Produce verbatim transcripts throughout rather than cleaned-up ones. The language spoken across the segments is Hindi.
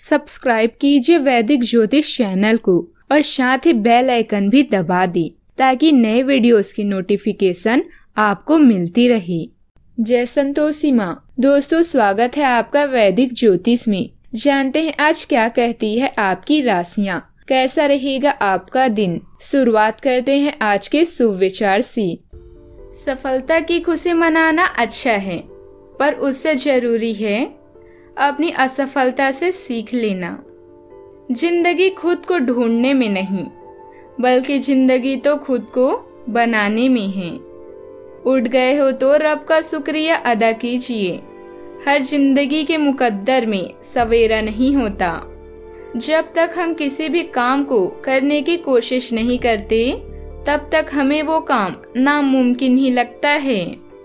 सब्सक्राइब कीजिए वैदिक ज्योतिष चैनल को और साथ ही बेल आइकन भी दबा दी ताकि नए वीडियोस की नोटिफिकेशन आपको मिलती रहे। जय संतोषी माँ। दोस्तों, स्वागत है आपका वैदिक ज्योतिष में। जानते हैं आज क्या कहती है आपकी राशियाँ, कैसा रहेगा आपका दिन। शुरुआत करते हैं आज के शुभ विचार से। सफलता की खुशी मनाना अच्छा है, पर उससे जरूरी है अपनी असफलता से सीख लेना। जिंदगी खुद को ढूंढने में नहीं, बल्कि जिंदगी तो खुद को बनाने में है। उठ गए हो तो रब का शुक्रिया अदा कीजिए। हर जिंदगी के मुकद्दर में सवेरा नहीं होता। जब तक हम किसी भी काम को करने की कोशिश नहीं करते, तब तक हमें वो काम नामुमकिन ही लगता है।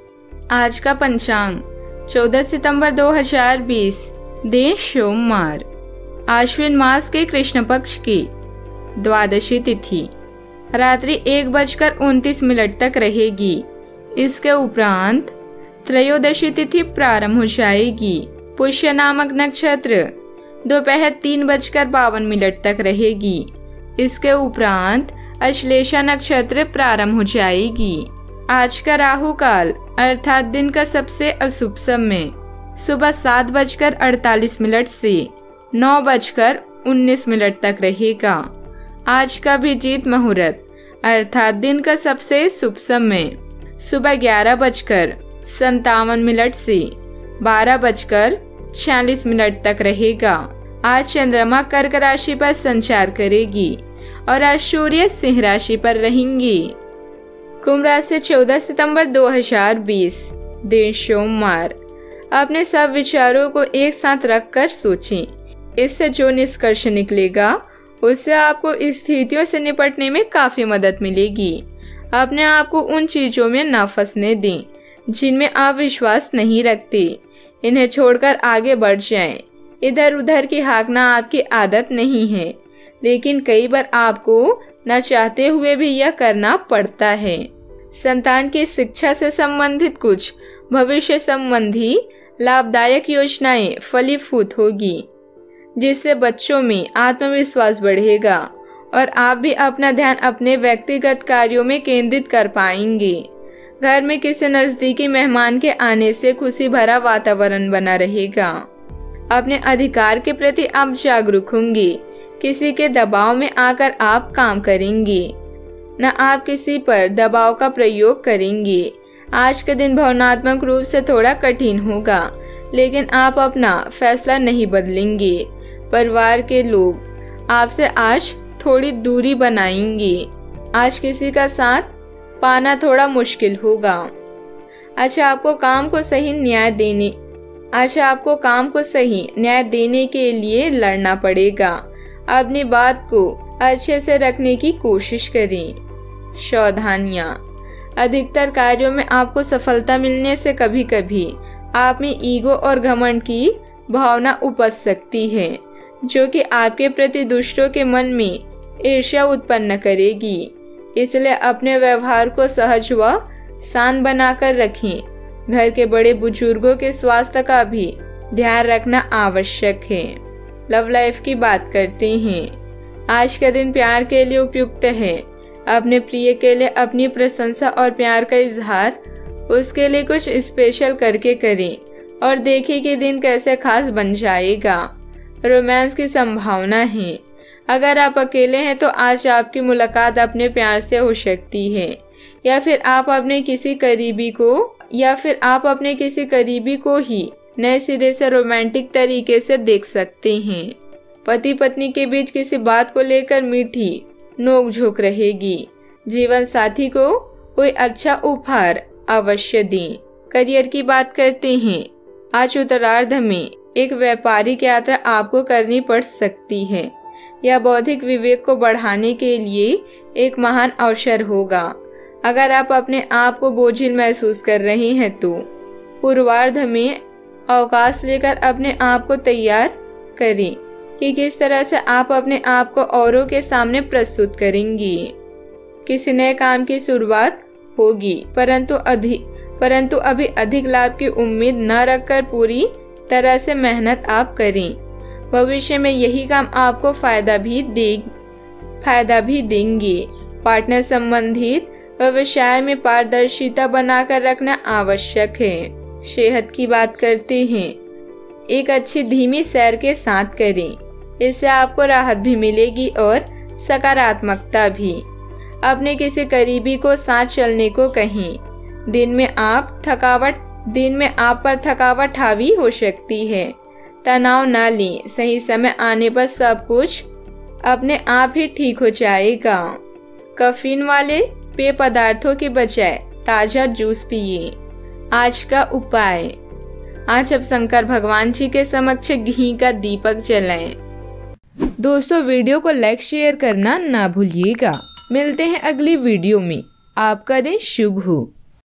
आज का पंचांग चौदह सितंबर दो हज़ार बीस, दिन सोमवार, आश्विन मास के कृष्ण पक्ष की द्वादशी तिथि रात्रि एक बजकर उनतीस मिनट तक रहेगी। इसके उपरांत त्रयोदशी तिथि प्रारंभ हो जाएगी। पुष्य नामक नक्षत्र दोपहर तीन बजकर बावन मिनट तक रहेगी। इसके उपरांत अश्लेषा नक्षत्र प्रारंभ हो जाएगी। आज का राहु काल अर्थात दिन का सबसे अशुभ समय सुबह सात बजकर अड़तालीस मिनट से नौ बजकर उन्नीस मिनट तक रहेगा। आज का अभिजीत मुहूर्त अर्थात दिन का सबसे शुभ समय सुबह ग्यारह बजकर संतावन मिनट से बारह बजकर छियालीस मिनट तक रहेगा। आज चंद्रमा कर्क राशि पर संचार करेगी और आज सूर्य सिंह राशि पर रहेंगी। कुंभ राशि चौदह सितंबर दो हज़ार बीस, दिन सोमवार। अपने सब विचारों को एक साथ रखकर सोचें। इससे जो निष्कर्ष निकलेगा उससे आपको स्थितियों से निपटने में काफी मदद मिलेगी। अपने आप को उन चीजों में न फंसने दें जिनमें आप विश्वास नहीं रखते। इन्हें छोड़कर आगे बढ़ जाएं। इधर उधर की हाँकना आपकी आदत नहीं है, लेकिन कई बार आपको न चाहते हुए भी यह करना पड़ता है। संतान की शिक्षा से संबंधित कुछ भविष्य संबंधी लाभदायक योजनाएं फलीभूत होगी, जिससे बच्चों में आत्मविश्वास बढ़ेगा और आप भी अपना ध्यान अपने व्यक्तिगत कार्यों में केंद्रित कर पाएंगे। घर में किसी नजदीकी मेहमान के आने से खुशी भरा वातावरण बना रहेगा। अपने अधिकार के प्रति आप जागरूक होंगे। किसी के दबाव में आकर आप काम करेंगे, न आप किसी पर दबाव का प्रयोग करेंगे। आज के दिन भावनात्मक रूप से थोड़ा कठिन होगा, लेकिन आप अपना फैसला नहीं बदलेंगे। परिवार के लोग आपसे आज थोड़ी दूरी बनाएंगे। आज किसी का साथ पाना थोड़ा मुश्किल होगा। अच्छा, आपको काम को सही न्याय देने अच्छा आपको काम को सही न्याय देने के लिए लड़ना पड़ेगा। अपनी बात को अच्छे से रखने की कोशिश करें। सावधानियां। अधिकतर कार्यों में आपको सफलता मिलने से कभी कभी आप में ईगो और घमंड की भावना उपज सकती है, जो कि आपके प्रति दूसरों के मन में ईर्ष्या उत्पन्न करेगी। इसलिए अपने व्यवहार को सहज व शांत बनाकर रखें। घर के बड़े बुजुर्गों के स्वास्थ्य का भी ध्यान रखना आवश्यक है। लव लाइफ की बात करते हैं। आज का दिन प्यार के लिए उपयुक्त है। अपने प्रिय के लिए अपनी प्रशंसा और प्यार का इजहार उसके लिए कुछ स्पेशल करके करें और देखें कि दिन कैसे खास बन जाएगा। रोमांस की संभावना है। अगर आप अकेले हैं तो आज आपकी मुलाकात अपने प्यार से हो सकती है, या फिर आप अपने किसी करीबी को या फिर आप अपने किसी करीबी को ही नए सिरे से रोमांटिक तरीके से देख सकते हैं। पति पत्नी के बीच किसी बात को लेकर मीठी नोकझोंक रहेगी। जीवन साथी को कोई अच्छा उपहार अवश्य दें। करियर की बात करते हैं। आज उत्तरार्ध में एक व्यापारिक यात्रा आपको करनी पड़ सकती है। यह बौद्धिक विवेक को बढ़ाने के लिए एक महान अवसर होगा। अगर आप अपने आप को बोझिल महसूस कर रहे हैं तो पूर्वार्ध में अवकाश लेकर अपने आप को तैयार करें कि किस तरह से आप अपने आप को औरों के सामने प्रस्तुत करेंगी। किसी नए काम की शुरुआत होगी, परंतु अधिक परंतु अभी अधिक लाभ की उम्मीद न रखकर पूरी तरह से मेहनत आप करें। भविष्य में यही काम आपको फायदा भी दे फायदा भी देंगे। पार्टनर संबंधित व्यवसाय में पारदर्शिता बनाकर रखना आवश्यक है। सेहत की बात करते हैं। एक अच्छी धीमी सैर के साथ करें, इससे आपको राहत भी मिलेगी और सकारात्मकता भी। अपने किसी करीबी को साथ चलने को कहें। दिन में आप थकावट दिन में आप पर थकावट हावी हो सकती है। तनाव ना लें, सही समय आने पर सब कुछ अपने आप ही ठीक हो जाएगा। कैफीन वाले पेय पदार्थों के बजाय ताजा जूस पिए। आज का उपाय, आज अब शंकर भगवान जी के समक्ष घी का दीपक जलाएं। दोस्तों, वीडियो को लाइक शेयर करना ना भूलिएगा। मिलते हैं अगली वीडियो में। आपका दिन शुभ हो।